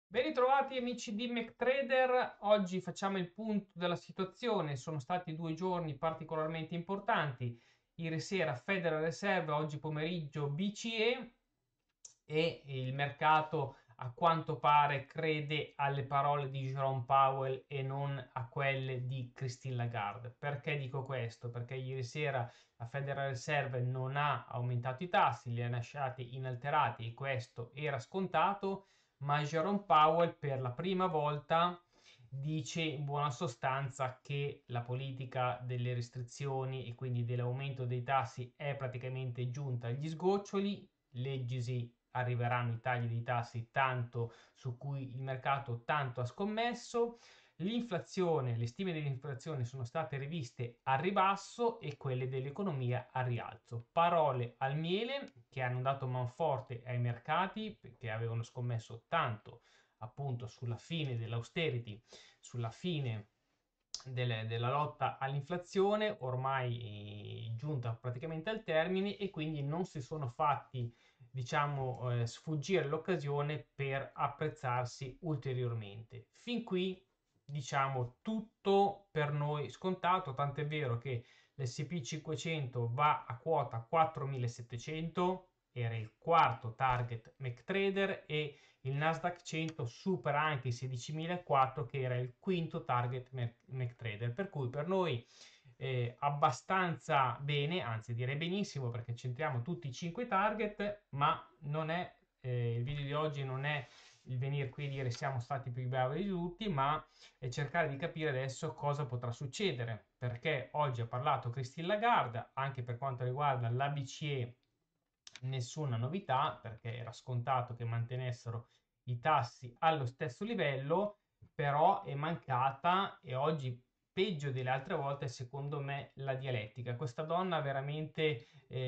Ben ritrovati amici di McTrader, oggi facciamo il punto della situazione, sono stati 2 giorni particolarmente importanti, ieri sera Federal Reserve, oggi pomeriggio BCE e il mercato a quanto pare crede alle parole di Jerome Powell e non a quelle di Christine Lagarde. Perché dico questo? Perché ieri sera la Federal Reserve non ha aumentato i tassi, li ha lasciati inalterati e questo era scontato, ma Jerome Powell per la prima volta dice in buona sostanza che la politica delle restrizioni e quindi dell'aumento dei tassi è praticamente giunta agli sgoccioli, leggisi arriveranno i tagli dei tassi tanto su cui il mercato tanto ha scommesso. L'inflazione, le stime dell'inflazione sono state riviste a ribasso e quelle dell'economia a rialzo. Parole al miele che hanno dato manforte ai mercati che avevano scommesso tanto appunto sulla fine dell'austerity, sulla fine della lotta all'inflazione, ormai giunta praticamente al termine e quindi non si sono fatti diciamo sfuggire l'occasione per apprezzarsi ulteriormente. Fin qui diciamo tutto per noi scontato, tant'è vero che l'S&P 500 va a quota 4700, era il quarto target McTrader, e il Nasdaq 100 supera anche i 16.004 che era il quinto target McTrader, per cui per noi abbastanza bene, anzi direi benissimo perché centriamo tutti i 5 target, ma non è il video di oggi non è il venire qui e dire siamo stati più bravi di tutti, ma è cercare di capire adesso cosa potrà succedere, perché oggi ha parlato Christine Lagarde, anche per quanto riguarda la BCE nessuna novità, perché era scontato che mantenessero i tassi allo stesso livello, però è mancata e oggi peggio delle altre volte secondo me la dialettica. Questa donna ha veramente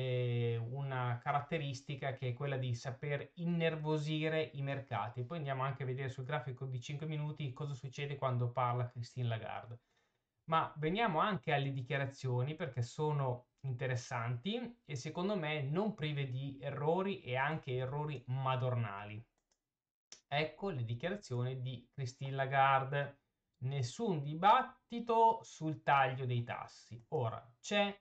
una caratteristica che è quella di saper innervosire i mercati. Poi andiamo anche a vedere sul grafico di 5 minuti cosa succede quando parla Christine Lagarde. Ma veniamo anche alle dichiarazioni perché sono interessanti e secondo me non prive di errori e anche errori madornali. Ecco le dichiarazioni di Christine Lagarde. Nessun dibattito sul taglio dei tassi. Ora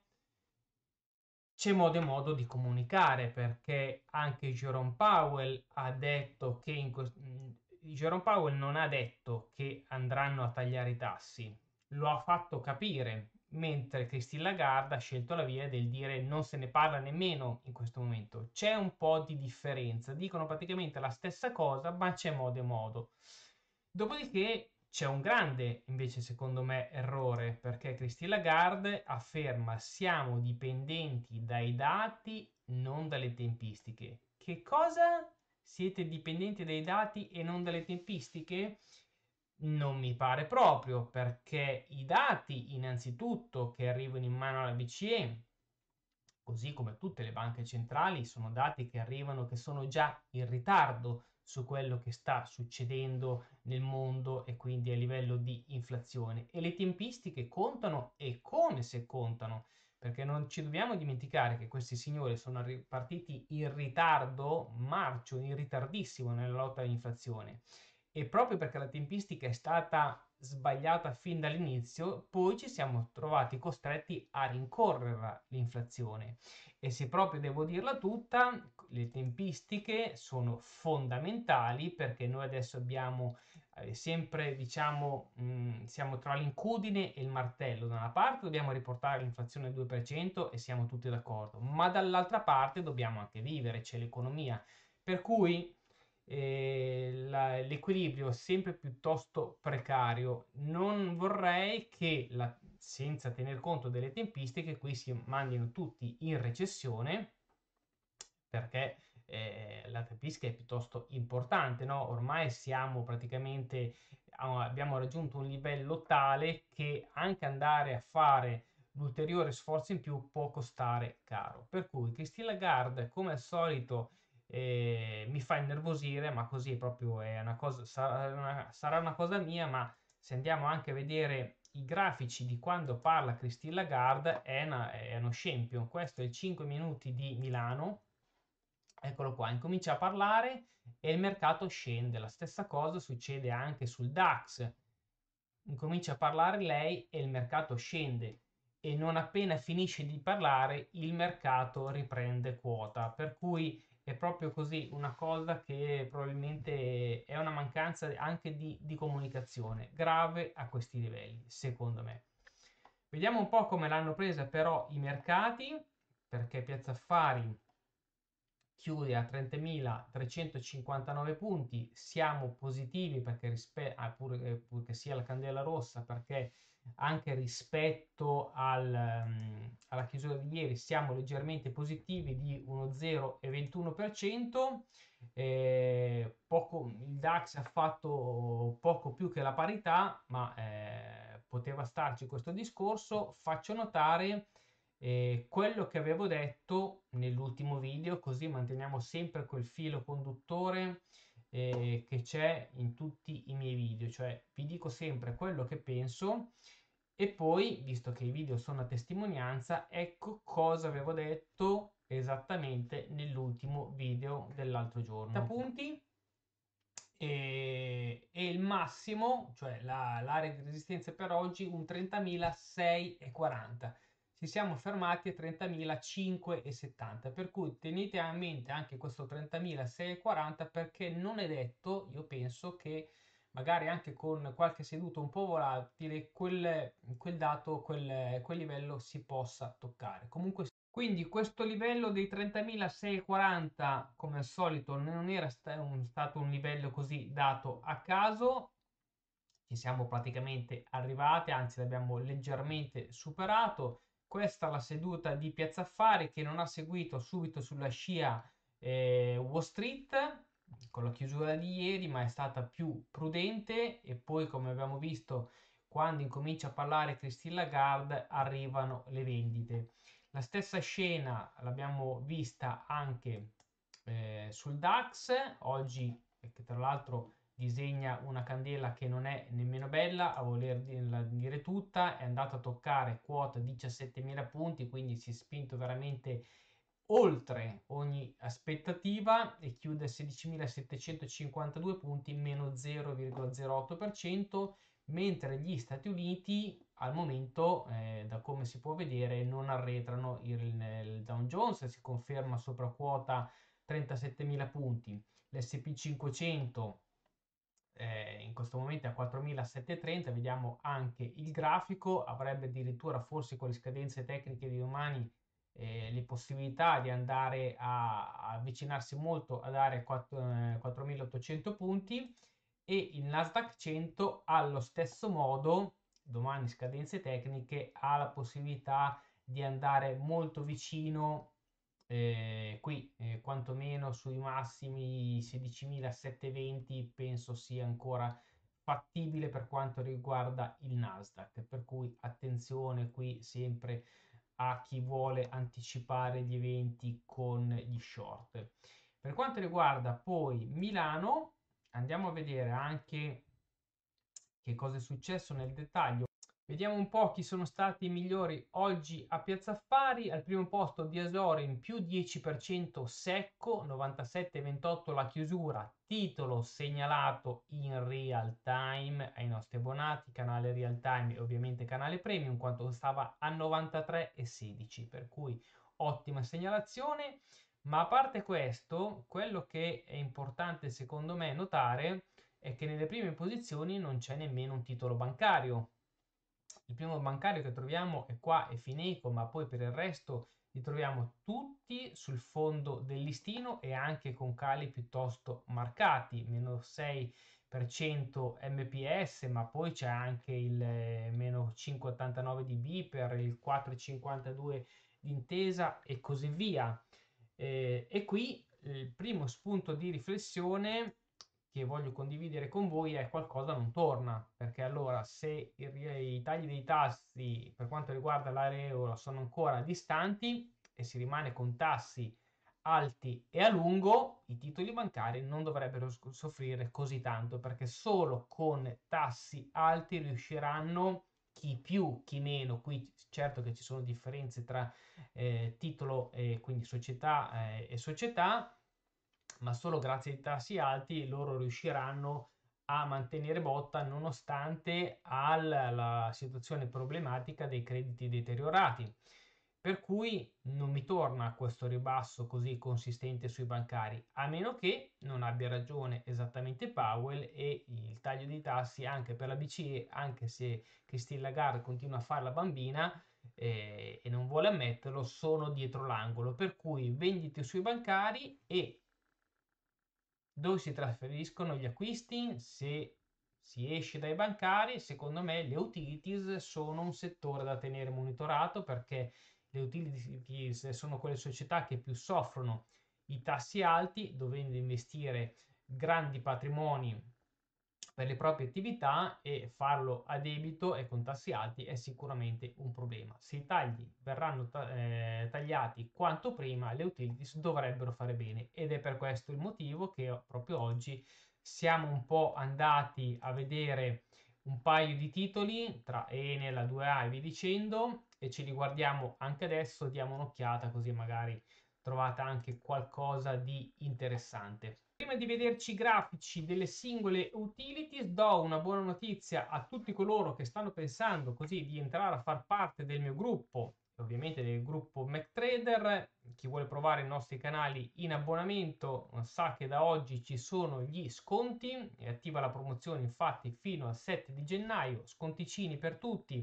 c'è modo e modo di comunicare perché anche Jerome Powell ha detto che Jerome Powell non ha detto che andranno a tagliare i tassi, lo ha fatto capire, mentre Christine Lagarde ha scelto la via del dire non se ne parla nemmeno in questo momento. C'è un po' di differenza, dicono praticamente la stessa cosa, ma c'è modo e modo. Dopodiché c'è un grande, invece, secondo me, errore, perché Christine Lagarde afferma siamo dipendenti dai dati, non dalle tempistiche. Che cosa? Siete dipendenti dai dati e non dalle tempistiche? Non mi pare proprio, perché i dati, innanzitutto, che arrivano in mano alla BCE, così come tutte le banche centrali, sono dati che arrivano, che sono già in ritardo su quello che sta succedendo nel mondo e quindi a livello di inflazione. E le tempistiche contano e come se contano, perché non ci dobbiamo dimenticare che questi signori sono partiti in ritardo, marcio, in ritardissimo nella lotta all'inflazione. E proprio perché la tempistica è stata sbagliata fin dall'inizio, poi ci siamo trovati costretti a rincorrere l'inflazione. E se proprio devo dirla tutta, le tempistiche sono fondamentali perché noi adesso abbiamo sempre, diciamo, siamo tra l'incudine e il martello. Da una parte dobbiamo riportare l'inflazione al 2% e siamo tutti d'accordo, ma dall'altra parte dobbiamo anche vivere, c'è l'economia. Per cui l'equilibrio è sempre piuttosto precario. Non vorrei che, senza tener conto delle tempistiche, qui si mandino tutti in recessione perché la tempistica è piuttosto importante, no? Ormai siamo praticamente, abbiamo raggiunto un livello tale che anche andare a fare l'ulteriore sforzo in più può costare caro. Per cui Christine Lagarde, come al solito, mi fa innervosire, ma così proprio è una cosa, sarà una cosa mia, ma se andiamo anche a vedere i grafici di quando parla Christine Lagarde è uno scempio. Questo è il 5 minuti di Milano Eccolo qua, incomincia a parlare e il mercato scende. La stessa cosa succede anche sul DAX. Incomincia a parlare lei e il mercato scende, e non appena finisce di parlare il mercato riprende quota, per cui è proprio così, una cosa che probabilmente è una mancanza anche di comunicazione grave a questi livelli, secondo me. Vediamo un po' come l'hanno presa però i mercati, perché Piazza Affari chiude a 30.359 punti. Siamo positivi perché pur che sia la candela rossa, perché anche rispetto alla chiusura di ieri siamo leggermente positivi di uno 0,21%. Il DAX ha fatto poco più che la parità, ma poteva starci questo discorso. Faccio notare quello che avevo detto nell'ultimo video, così manteniamo sempre quel filo conduttore che c'è in tutti i miei video, cioè vi dico sempre quello che penso, e poi, visto che i video sono a testimonianza, ecco cosa avevo detto esattamente nell'ultimo video dell'altro giorno. Punti e il massimo, cioè l'area di resistenza per oggi, un 30.640. Ci siamo fermati a 30.570, per cui tenete a mente anche questo 30.640, perché non è detto, io penso, che magari anche con qualche seduta un po' volatile quel dato, quel livello si possa toccare. Comunque, quindi questo livello dei 30.640 come al solito non era stato un livello così dato a caso, ci siamo praticamente arrivati, anzi l'abbiamo leggermente superato. Questa è la seduta di Piazza Affari, che non ha seguito subito sulla scia Wall Street con la chiusura di ieri, ma è stata più prudente, e poi, come abbiamo visto, quando incomincia a parlare Christine Lagarde arrivano le vendite. La stessa scena l'abbiamo vista anche sul DAX oggi, che tra l'altro disegna una candela che non è nemmeno bella, a voler dire tutta, è andato a toccare quota 17.000 punti, quindi si è spinto veramente oltre ogni aspettativa e chiude a 16.752 punti, meno 0,08%, mentre gli Stati Uniti al momento, da come si può vedere, non arretrano. Il Dow Jones si conferma sopra quota 37.000 punti, l'S&P 500 in questo momento è a 4.730. Vediamo anche il grafico, avrebbe addirittura, forse con le scadenze tecniche di domani, le possibilità di andare a avvicinarsi molto ad area 4.800 punti, e il Nasdaq 100 allo stesso modo, domani scadenze tecniche, ha la possibilità di andare molto vicino qui, quantomeno sui massimi 16.720, penso sia ancora fattibile per quanto riguarda il Nasdaq, per cui attenzione qui sempre a chi vuole anticipare gli eventi con gli short. Per quanto riguarda poi Milano, andiamo a vedere anche che cosa è successo nel dettaglio. Vediamo un po' chi sono stati i migliori oggi a Piazza Affari. Al primo posto Diasorin più 10% secco, 97,28 la chiusura, titolo segnalato in real time ai nostri abbonati, canale real time e ovviamente canale premium, quanto stava a 93,16, per cui ottima segnalazione. Ma a parte questo, quello che è importante secondo me notare è che nelle prime posizioni non c'è nemmeno un titolo bancario. Il primo bancario che troviamo è qua, è Fineco, ma poi per il resto li troviamo tutti sul fondo del listino e anche con cali piuttosto marcati, meno 6% MPS, ma poi c'è anche il meno 5,89 di BPER, il 4,52 di Intesa e così via. E qui il primo spunto di riflessione che voglio condividere con voi è: qualcosa non torna, perché allora se i tagli dei tassi per quanto riguarda l'area euro sono ancora distanti e si rimane con tassi alti e a lungo, i titoli bancari non dovrebbero soffrire così tanto, perché solo con tassi alti riusciranno, chi più chi meno, qui certo che ci sono differenze tra titolo e quindi società e società, ma solo grazie ai tassi alti loro riusciranno a mantenere botta nonostante la situazione problematica dei crediti deteriorati. Per cui non mi torna questo ribasso così consistente sui bancari, a meno che non abbia ragione esattamente Powell e il taglio dei tassi anche per la BCE, anche se Christine Lagarde continua a fare la bambina e non vuole ammetterlo, sono dietro l'angolo. Per cui vendite sui bancari e dove si trasferiscono gli acquisti? Se si esce dai bancari, secondo me le utilities sono un settore da tenere monitorato, perché le utilities sono quelle società che più soffrono i tassi alti, dovendo investire grandi patrimoni per le proprie attività, e farlo a debito e con tassi alti è sicuramente un problema. Se i tagli verranno tagliati quanto prima, le utilities dovrebbero fare bene, ed è per questo il motivo che proprio oggi siamo un po' andati a vedere un paio di titoli tra Enel, la 2A e via dicendo, e ce li guardiamo anche adesso. Diamo un'occhiata, così magari trovate anche qualcosa di interessante. Prima di vederci i grafici delle singole utilities, do una buona notizia a tutti coloro che stanno pensando così di entrare a far parte del mio gruppo, ovviamente del gruppo McTrader. Chi vuole provare i nostri canali in abbonamento sa che da oggi ci sono gli sconti, è attiva la promozione infatti fino al 7 di gennaio, sconticini per tutti,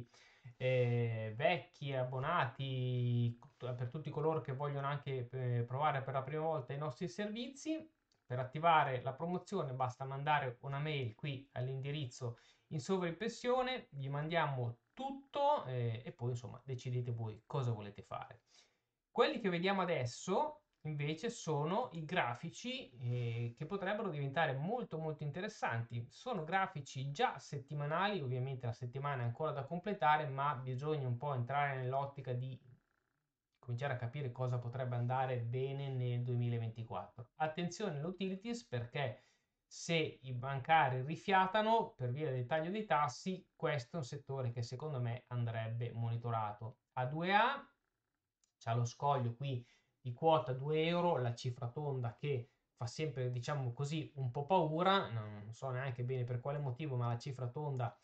vecchi abbonati, per tutti coloro che vogliono anche provare per la prima volta i nostri servizi. Per attivare la promozione basta mandare una mail qui all'indirizzo in sovraimpressione, gli mandiamo tutto e poi insomma decidete voi cosa volete fare. Quelli che vediamo adesso invece sono i grafici che potrebbero diventare molto molto interessanti. Sono grafici già settimanali, ovviamente la settimana è ancora da completare, ma bisogna un po' entrare nell'ottica di cominciare a capire cosa potrebbe andare bene nel 2024. Attenzione alle utilities, perché se i bancari rifiatano per via del taglio dei tassi, questo è un settore che secondo me andrebbe monitorato. A2A c'ha lo scoglio qui di quota 2 euro, la cifra tonda che fa sempre, diciamo così, un po' paura, non so neanche bene per quale motivo, ma la cifra tonda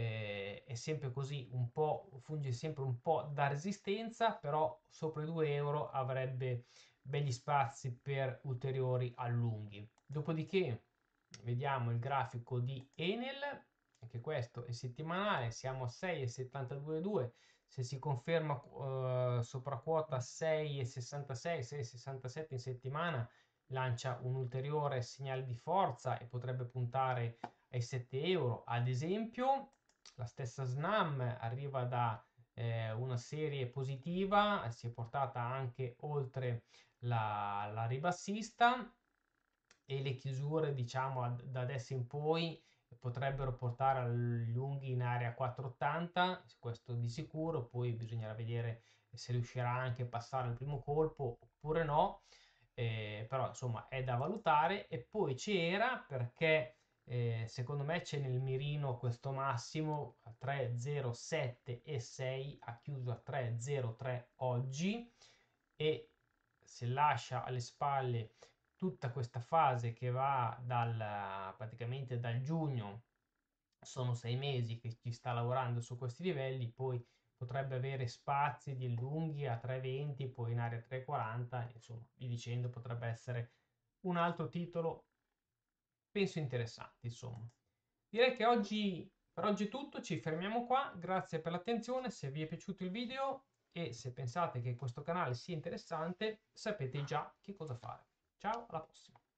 è sempre così, un po', funge sempre un po' da resistenza, però sopra i 2 euro avrebbe begli spazi per ulteriori allunghi. Dopodiché vediamo il grafico di Enel, anche questo è settimanale, siamo a 6,72,2, se si conferma sopra quota 6,66, 6,67 in settimana, lancia un ulteriore segnale di forza e potrebbe puntare ai 7 euro. Ad esempio, la stessa Snam arriva da una serie positiva, si è portata anche oltre la ribassista, e le chiusure, diciamo, da adesso in poi potrebbero portare agli lunghi in area 4,80, questo di sicuro. Poi bisognerà vedere se riuscirà anche a passare il primo colpo oppure no, però insomma è da valutare. E poi c'era, perché secondo me c'è nel mirino questo massimo a 3,07 e 6, ha chiuso a 3,03 oggi, e se lascia alle spalle tutta questa fase che va praticamente dal giugno, sono 6 mesi che ci sta lavorando su questi livelli, poi potrebbe avere spazi di lunghi a 3,20, poi in area 3,40, insomma, vi dicendo, potrebbe essere un altro titolo, penso interessante, insomma. Direi che per oggi è tutto, ci fermiamo qua, grazie per l'attenzione. Se vi è piaciuto il video e se pensate che questo canale sia interessante, sapete già che cosa fare. Ciao, alla prossima!